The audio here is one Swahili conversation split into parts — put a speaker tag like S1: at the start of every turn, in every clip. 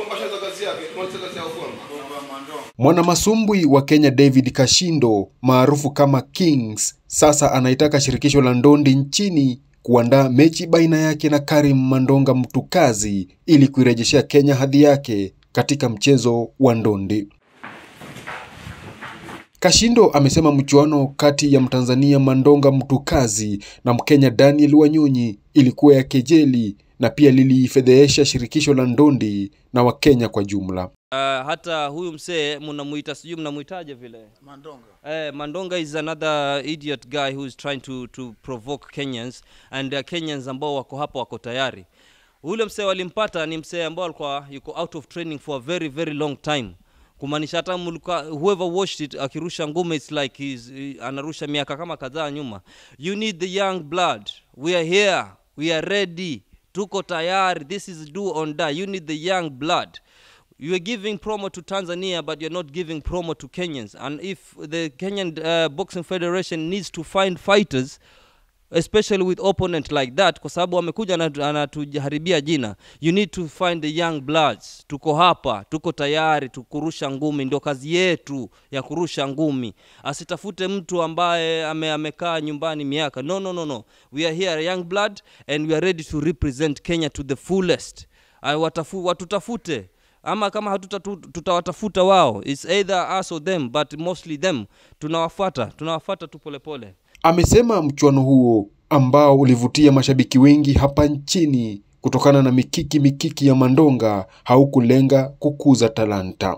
S1: Mwanamasumbwi wa Kenya David Kashindo, maarufu kama Kings, sasa anaitaka shirikisho la Ndondi nchini kuandaa mechi baina yake na Karim Mandonga Mtu Kazi ili kuirejeshea Kenya hadhi yake katika mchezo wa Ndondi. Kashindo amesema mchuano kati ya Mtanzania Mandonga Mtu Kazi na Mkenya Daniel Wanyonyi ilikuwa ya kejeli na pia lilifedhehesha shirikisho la Ndondi na Wakenya kwa jumla.
S2: Hata huyu msee mnamuita sijui mnamuitaje vile Mandonga. Mandonga is another idiot guy who is trying to provoke Kenyans, and Kenyans ambao wako hapa wako tayari. Ule msee walimpata ni msee ambao alikuwa yuko out of training for a very very long time. Kumaanisha hata whoever watched it akirusha ngumi, it's like anarusha miaka kama kadhaa nyuma. You need the young blood. We are here. We are ready. Tuko tayari. This is do or die. You need the young blood. You are giving promo to Tanzania, but you're not giving promo to Kenyans. And if the Kenyan Boxing Federation needs to find fighters, especially with opponent like that, kwa sababu wamekuja anatuharibia jina, you need to find the young bloods. Tuko hapa, tuko tayari, tukurusha ngumi, ndio kazi yetu ya kurusha ngumi. Asitafute mtu ambaye amekaa nyumbani miaka. No. We are here, young blood, and we are ready to represent Kenya to the fullest. Watutafute. Ama kama tutawatafuta wao, it's either us or them, but mostly them. Tunawafuata tu polepole.
S1: Amesema mchuano huo ambao ulivutia mashabiki wengi hapa nchini kutokana na mikiki ya Mandonga haukulenga kukuza talanta.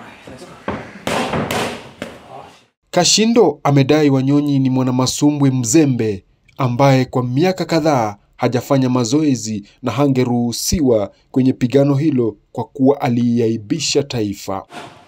S1: Kashindo amedai Wanyonyi ni mwanamasumbwi mzembe ambaye kwa miaka kadhaa hajafanya mazoezi na hangeruhusiwa kwenye pigano hilo kwa kuwa aliaibisha taifa.